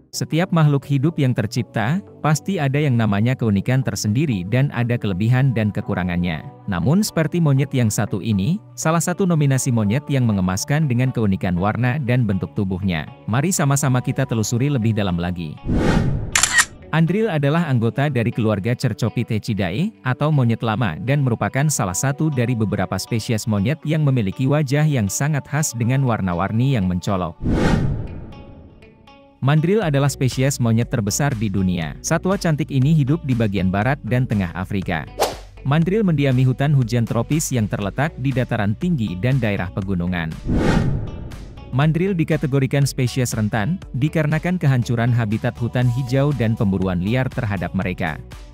Setiap makhluk hidup yang tercipta, pasti ada yang namanya keunikan tersendiri dan ada kelebihan dan kekurangannya. Namun seperti monyet yang satu ini, salah satu nominasi monyet yang mengemaskan dengan keunikan warna dan bentuk tubuhnya. Mari sama-sama kita telusuri lebih dalam lagi. Andril adalah anggota dari keluarga Cercopithecidae, atau monyet lama dan merupakan salah satu dari beberapa spesies monyet yang memiliki wajah yang sangat khas dengan warna-warni yang mencolok. Mandrill adalah spesies monyet terbesar di dunia. Satwa cantik ini hidup di bagian barat dan tengah Afrika. Mandrill mendiami hutan hujan tropis yang terletak di dataran tinggi dan daerah pegunungan. Mandrill dikategorikan spesies rentan, dikarenakan kehancuran habitat hutan hijau dan pemburuan liar terhadap mereka.